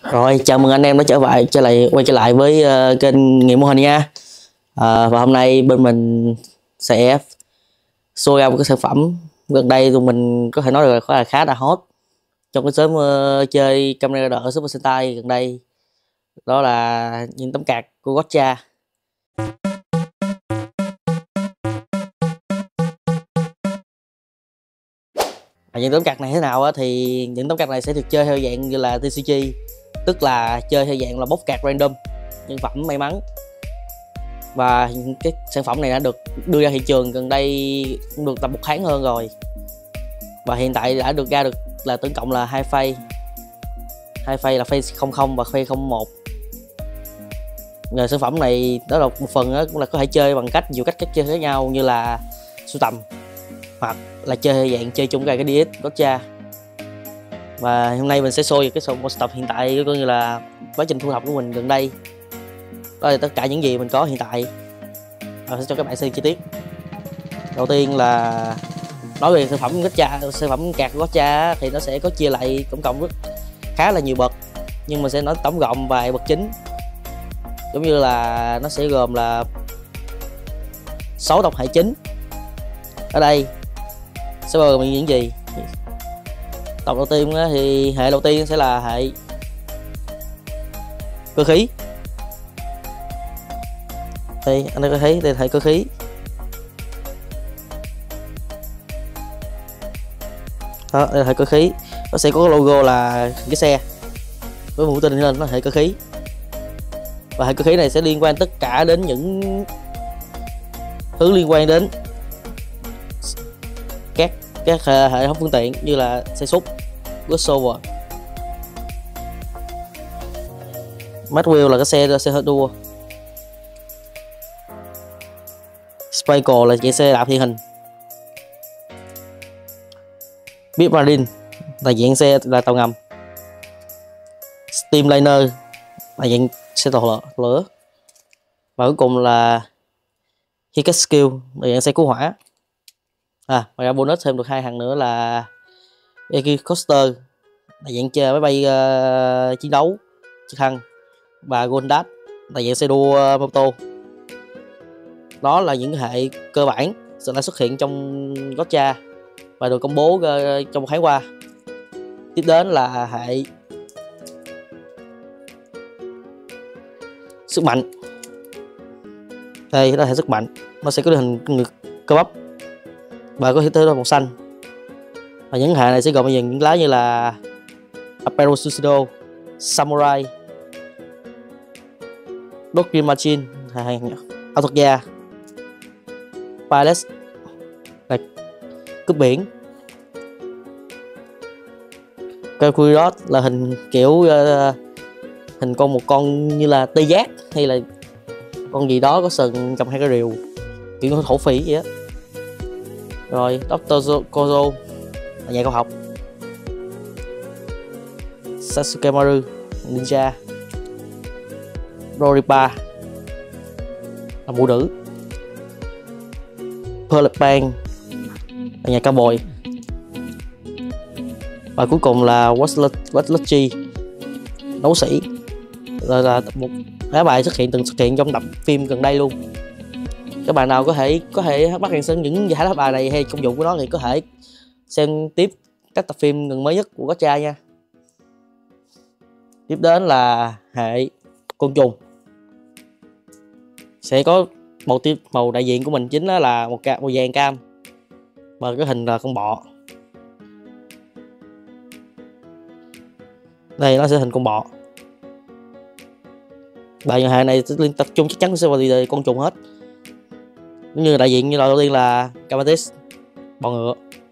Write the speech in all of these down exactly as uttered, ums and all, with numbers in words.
Rồi, chào mừng anh em đã trở lại trở lại quay trở lại với uh, kênh Nghiệm Mô Hình nha. Uh, và hôm nay bên mình sẽ show ra một cái sản phẩm gần đây tụi mình có thể nói là khá là khá là hot trong cái sớm uh, chơi camera ở Super Sentai gần đây. Đó là những tấm card của Gotcha. À, những tấm card này thế nào á, thì những tấm card này sẽ được chơi theo dạng như là tê xê giê, tức là chơi theo dạng là bốc card random, nhân phẩm may mắn. Và cái sản phẩm này đã được đưa ra thị trường gần đây cũng được tầm một tháng hơn rồi, và hiện tại đã được ra được là tổng cộng là hai phase, hai phase là phase không không và phase không một. Nhờ sản phẩm này đó là một phần đó, cũng là có thể chơi bằng cách nhiều cách cách chơi khác nhau, như là sưu tầm hoặc là chơi dạng chơi chung cái đê ét Gotcha. Và hôm nay mình sẽ show về cái sưu tập hiện tại, coi như là quá trình thu thập của mình gần đây. Đó là tất cả những gì mình có hiện tại. Rồi sẽ cho các bạn xem chi tiết. Đầu tiên là nói về sản phẩm Gotcha, sản phẩm card Gotcha thì nó sẽ có chia lại tổng cộng rất khá là nhiều bậc, nhưng mình sẽ nói tổng cộng vài bậc chính. Giống như là nó sẽ gồm là sáu tộc hệ chính. Ở đây sẽ bao gồm những gì? Tộc đầu tiên thì hệ đầu tiên sẽ là hệ cơ khí. Đây anh có thấy đây là hệ cơ khí. Đó, đây là hệ cơ khí. Nó sẽ có logo là cái xe với mũi tên lên, nó là hệ cơ khí. Và hệ cơ khí này sẽ liên quan tất cả đến những thứ liên quan đến các các hệ thống phương tiện như là xe xúc, crossover. Matwheel là cái xe xe hơi đua. Spycle là chạy xe đạp thiên hình. Beep Marine là dạng xe là tàu ngầm. Steamliner là dạng xe tàu lửa. Và cuối cùng là Hikaskill là dạng xe cứu hỏa. À, ngoài ra bonus thêm được hai thằng nữa là Eki Coaster là dạng chơi máy bay uh, chiến đấu trực thăng, và Goldat là dạng xe đua uh, mô tô. Đó là những hệ cơ bản sẽ đã xuất hiện trong Gotcha và được công bố uh, trong một tháng qua. Tiếp đến là hệ sức mạnh. Đây là hệ sức mạnh, nó sẽ có hình ngực cơ bắp và có thể tới màu xanh. Và những hệ này sẽ gồm những lá như là Apero Suicidal, Samurai, Doctrine Machine, Autogia, Pilot là cướp biển, Calculadot là hình kiểu uh, hình con một con như là tê giác hay là con gì đó có sừng cầm hai cái rìu kiểu như thổ phỉ vậy á. Rồi doctor Kozo là nhà khoa học. Sasuke Maru ninja. Roripa là phụ nữ. Pearlpan là nhà cao bồi. Và cuối cùng là Watluchi đấu sĩ, là, là một lá bài xuất hiện từng xuất hiện trong tập phim gần đây luôn. Các bạn nào có thể có thể bắt xem những giải lá bài này hay công dụng của nó thì có thể xem tiếp các tập phim gần mới nhất của Gotcha nha. Tiếp đến là hệ côn trùng. Sẽ có màu tiếp màu đại diện của mình chính là một màu vàng cam và cái hình là con bọ. Đây nó sẽ hình con bọ. Bài hệ này liên tập trung chắc chắn sẽ vào gì con trùng hết. Cũng như đại diện như đầu tiên là Kamatis, bọ ngựa.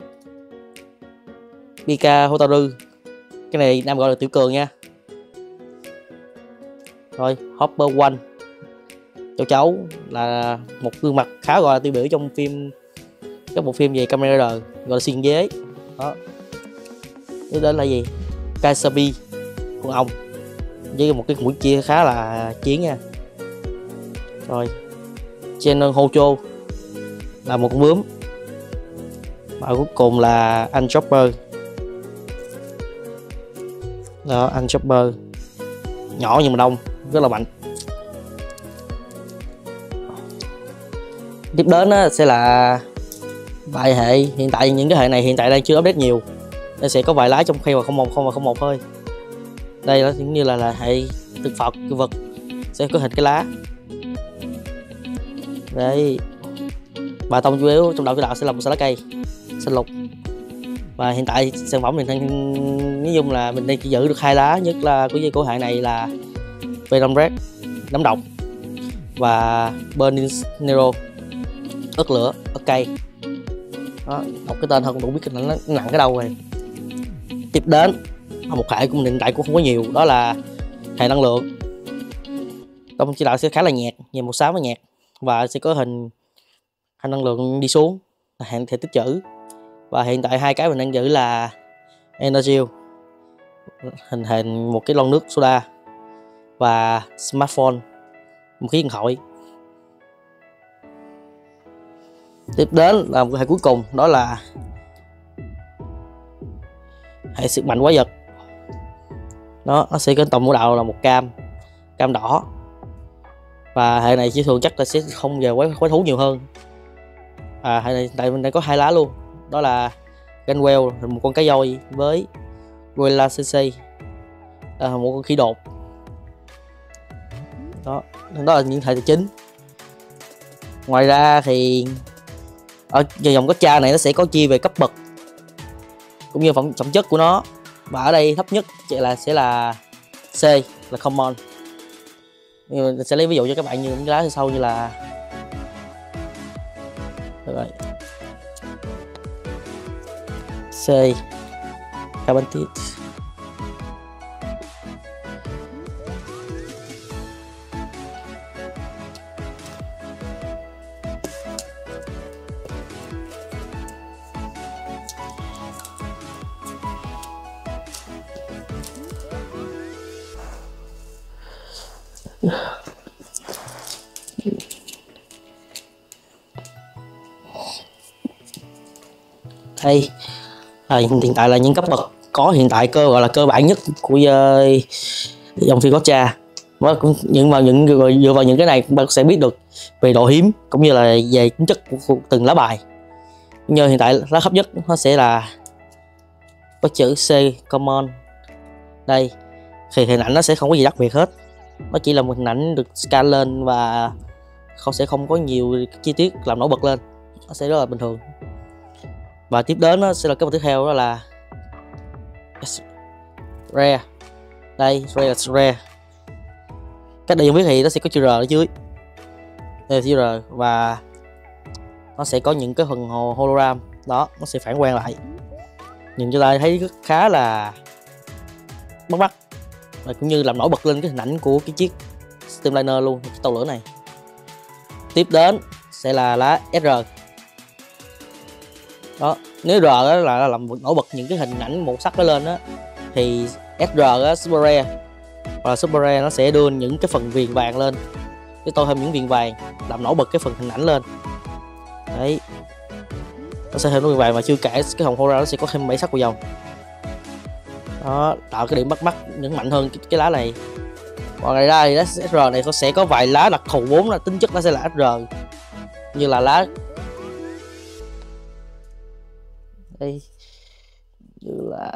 Pika Hotaru, cái này Nam gọi là tiểu cường nha. Rồi Hopper One, cháu cháu là một gương mặt khá gọi là tiêu biểu trong phim, các bộ phim về Kamen Rider gọi là xuyên dế. Đó. Tiếp đến là gì? Kaisabi, con ong với một cái mũi chia khá là chiến nha. Rồi Chenon Hojo là một con bướm. Và cuối cùng là anh Chopper. Đó, anh Chopper nhỏ nhưng mà đông, rất là mạnh. Tiếp đến á, sẽ là vài hệ. Hiện tại những cái hệ này hiện tại đang chưa update nhiều, nên sẽ có vài lá trong khi mà không một không và không một thôi. Đây là giống như là, là hệ thực Phật cự vật, sẽ có hình cái lá đấy. Và tông chủ yếu trong đạo chủ đạo sẽ là một lá cây xanh lục. Và hiện tại sản phẩm mình đang nói chung là mình đang chỉ giữ được hai lá nhất là của của hệ này là Venom Red nấm độc và Burning Nero ớt lửa, ớt cây. Đó, đọc cái tên thôi cũng đủ biết nó nặng cái đâu rồi. Tiếp đến một hệ của mình hiện tại cũng không có nhiều, đó là hệ năng lượng. Tông chỉ đạo sẽ khá là nhạt, nhìn một xám và nhạt, và sẽ có hình hình năng lượng đi xuống là hệ thể tích trữ. Và hiện tại hai cái mình đang giữ là Energy, hình hình một cái lon nước soda, và Smartphone, một cái điện thoại. Tiếp đến là một hệ cuối cùng, đó là hệ sức mạnh quái vật. Đó, nó sẽ có tổng mũ đạo là một cam cam đỏ, và hệ này chỉ thường chắc là sẽ không về quái, quái thú nhiều hơn. À, hệ này tại mình đang có hai lá luôn, đó là Ganwell, một con cá voi, với Gorilla xê xê, là một con khỉ đột. Đó, đó là những hệ chính. Ngoài ra thì ở dòng gacha này nó sẽ có chia về cấp bậc cũng như phẩm phẩm chất của nó, và ở đây thấp nhất là sẽ là C, là common. Nhưng mình sẽ lấy ví dụ cho các bạn như những lá sau như là rồi. C, Carbonite. Đây à, hiện tại là những cấp bậc có hiện tại cơ gọi là cơ bản nhất của uh, dòng phim gacha. Nhưng mà những dựa vào những cái này bạn sẽ biết được về độ hiếm cũng như là về tính chất của, của từng lá bài. Như hiện tại lá thấp nhất nó sẽ là có chữ C, common. Đây thì hình ảnh nó sẽ không có gì đặc biệt hết, nó chỉ là một hình ảnh được scan lên và không sẽ không có nhiều chi tiết làm nổi bật lên, nó sẽ rất là bình thường. Và tiếp đến nó sẽ là cái một tiếp theo, đó là rare. Đây rare là rare, cách đây không biết thì nó sẽ có chữ R ở dưới. Đây chữ R, và nó sẽ có những cái phần hologram đó, nó sẽ phản quang lại, nhìn cho ta thấy rất khá là bắt mắt, và cũng như làm nổi bật lên cái hình ảnh của cái chiếc Streamliner luôn, cái tàu lửa này. Tiếp đến sẽ là lá S R. Đó, nếu R đó là làm nổi bật những cái hình ảnh màu sắc đó lên đó, thì S R đó, Super Rare và Super Rare nó sẽ đưa những cái phần viền vàng lên, cái tô thêm những viền vàng làm nổi bật cái phần hình ảnh lên. Đấy, nó sẽ thêm viền vàng, và chưa kể cái hồng hora nó sẽ có thêm bảy sắc của dòng. Đó, tạo cái điểm bắt mắt những mạnh hơn cái, cái lá này. Còn ngoài ra thì lá S R này nó sẽ có vài lá đặc thù, vốn là tính chất nó sẽ là S R, như là lá đây, như là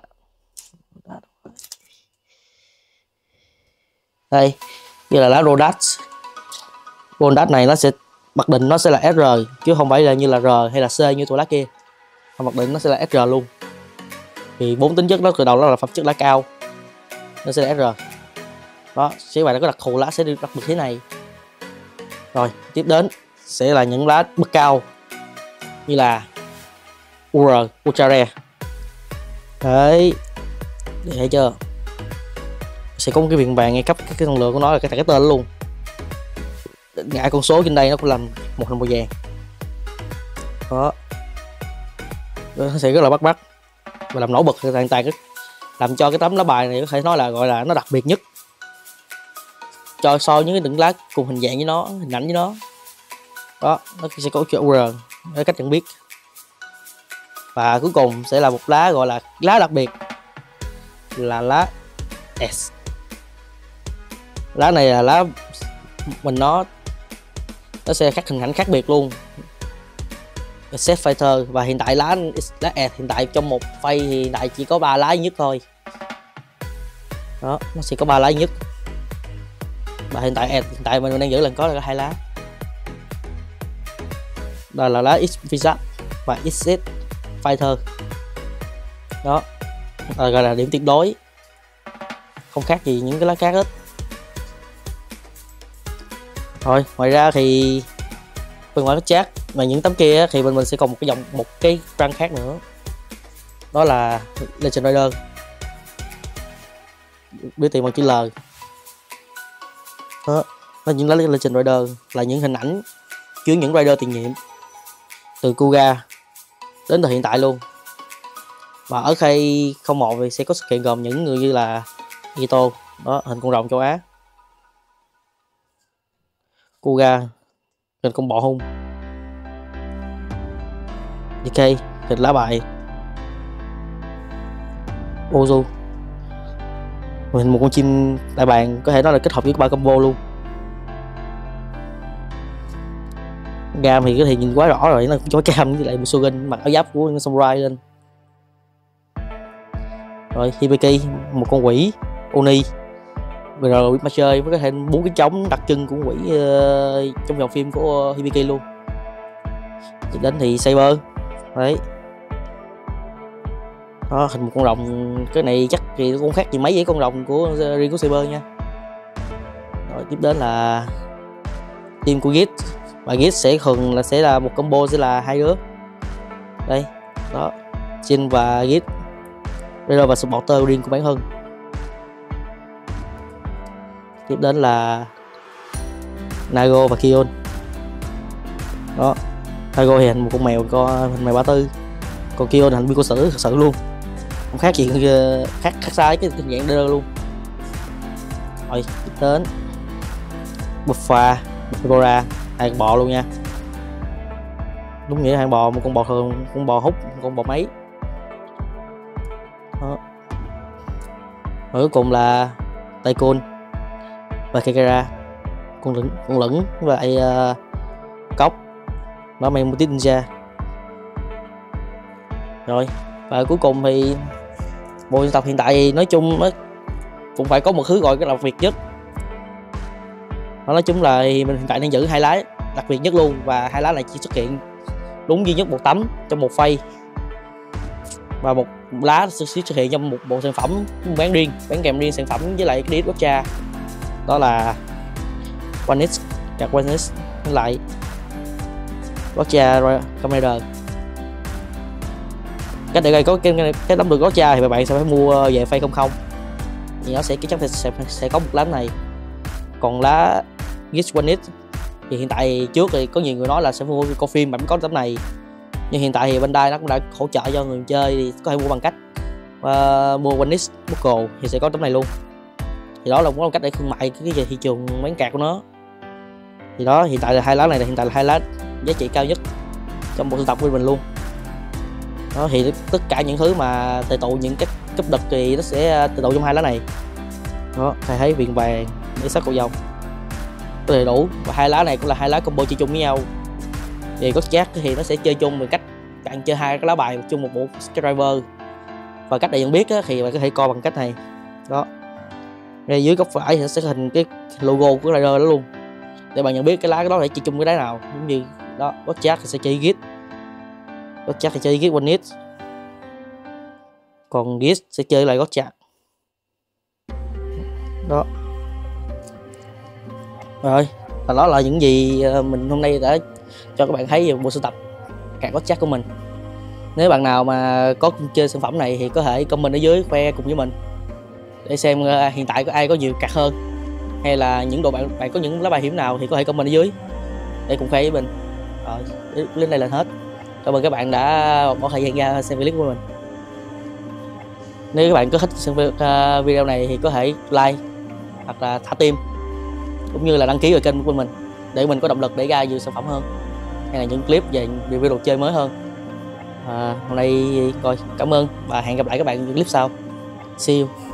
đây, như là lá Rodat. Rodat này nó sẽ mặc định nó sẽ là S R chứ không phải là như là R hay là C như tụi lá kia, mà mặc định nó sẽ là S R luôn. Thì bốn tính chất đó từ đầu nó là phẩm chất lá cao, nó sẽ là S R. Đó, sẽ bài nó có đặc thù lá sẽ được đặc biệt thế này. Rồi tiếp đến sẽ là những lá bậc cao như là U R, Ultra Rare. Đấy, để thấy chưa, sẽ có một cái viền vàng ngay cấp cái, cái năng lượng của nó là cái, cái tên luôn. Ngã con số trên đây nó cũng làm một hình màu vàng. Đó, nó sẽ rất là bắt mắt và làm nổi bật hoàn toàn, làm cho cái tấm lá bài này có thể nói là gọi là nó đặc biệt nhất cho so với những cái đựng lá cùng hình dạng với nó, hình ảnh với nó. Đó, nó sẽ có chữ U R để cách nhận biết. Và cuối cùng sẽ là một lá gọi là lá đặc biệt, là lá S. Lá này là lá mình nó nó sẽ khắc hình ảnh khác biệt luôn, Set Fighter. Và hiện tại lá lá ẹt hiện tại trong một phay thì hiện tại chỉ có ba lá nhất thôi. Đó, nó sẽ có ba lá nhất. Và hiện tại ẹt hiện tại mình đang giữ là có là hai lá. Đây là lá X Visa và X Set Fighter. Đó, à, gọi là điểm tuyệt đối, không khác gì những cái lá khác hết. Rồi ngoài ra thì bên ngoài cái chat mà những tấm kia thì bên mình sẽ còn một cái dòng một cái răng khác nữa, đó là Legend Rider biểu tượng bằng chữ L. Đó, nó những lá Legend Rider là những hình ảnh chứa những Rider tiền nhiệm từ Kuga đến thời hiện tại luôn. Và ở khay không một thì sẽ có sự kiện gồm những người như là Gito, đó hình con rồng châu Á, Kuga hình con bọ hung, đê ca hình lá bài, Ozu hình một con chim đại bàng, có thể nói là kết hợp với ba combo luôn. Gam thì cái thì nhìn quá rõ rồi, nó chói cam với lại Musogen mặc áo giáp của samurai lên. Rồi Hibiki một con quỷ Oni, bây giờ biết mà chơi với cái thêm bốn cái trống đặc trưng của quỷ uh, trong dòng phim của Hibiki luôn. Tiếp đến thì Saber đấy, đó hình một con rồng, cái này chắc thì nó cũng khác gì mấy với con rồng của riêng của Saber nha. Rồi tiếp đến là team của Git, và Git sẽ thường là sẽ là một combo sẽ là hai đứa đây, đó Jin và Git, Raider và supporter riêng của bản thân. Tiếp đến là Nago và Kion, đó Nago thì hình một con mèo, con hình mèo ba tư, còn Kion hình biên cô sử thật sự luôn, không khác gì khác khác sai cái dạng Raider luôn. Rồi tiếp đến Buffa, Gora, hai con bò luôn nha, đúng nghĩa là hai bò, một con bò thường, con bò hút, một con bò máy. Đó. Rồi cuối cùng là Tycoon và Kekara, con lửng con lửng và uh, cốc, nó mang một tí ninja. Rồi và cuối cùng thì bộ dân tộc hiện tại thì nói chung nó cũng phải có một thứ gọi cái đặc biệt nhất. Nó nói chung là mình hiện tại đang giữ hai lá đặc biệt nhất luôn, và hai lá này chỉ xuất hiện đúng duy nhất một tấm trong một phay, và một lá sẽ xuất hiện trong một bộ sản phẩm bán riêng, bán kèm riêng sản phẩm với lại cái đĩa Gotcha, đó là Onix, card Onix với lại Gotcha Commander. Cách để gây có cái cái tấm được Gotcha thì các bạn sẽ phải mua về phay không không, thì nó sẽ cái chắc sẽ, sẽ có một lá này. Còn lá Git Onix thì hiện tại trước thì có nhiều người nói là sẽ mua coi phim mà mới có tấm này, nhưng hiện tại thì Bandai nó cũng đã hỗ trợ cho người chơi thì có thể mua bằng cách uh, mua Onix Buckle thì sẽ có tấm này luôn. Thì đó là một cách để thương mại cái về thị trường bán card của nó. Thì đó hiện tại là hai lá này là hiện tại là hai lá giá trị cao nhất trong bộ sưu tập của mình luôn. Đó thì tất cả những thứ mà tệ tụ những cái cấp đực thì nó sẽ tệ tụ trong hai lá này. Đó thầy thấy viền vàng để sắc cầu vồng đầy đủ, và hai lá này cũng là hai lá combo chơi chung với nhau. Thì có chắc thì nó sẽ chơi chung bằng cách bạn chơi hai cái lá bài chung một bộ driver, và cách để nhận biết thì bạn có thể coi bằng cách này. Đó ngay dưới góc phải thì nó sẽ hình cái logo của rider đó luôn, để bạn nhận biết cái lá đó để chơi chung với đá nào. Giống như đó, có chắc thì sẽ chơi Git, có chắc thì chơi Git Onix, còn Git sẽ chơi lại Gotcha. Đó rồi, và đó là những gì mình hôm nay đã cho các bạn thấy về bộ sưu tập card Gotcha của mình. Nếu bạn nào mà có chơi sản phẩm này thì có thể comment ở dưới khoe cùng với mình để xem uh, hiện tại có ai có nhiều card hơn, hay là những đồ bạn bạn có những lá bài hiểm nào thì có thể comment ở dưới để cùng khoe với mình. Rồi lên đây là hết. Cảm ơn các bạn đã bỏ thời gian ra xem clip của mình. Nếu các bạn có thích xem video này thì có thể like hoặc là thả tim, cũng như là đăng ký vào kênh của mình để mình có động lực để ra nhiều sản phẩm hơn, hay là những clip về review đồ chơi mới hơn. À, hôm nay coi cảm ơn và hẹn gặp lại các bạn những clip sau. See you.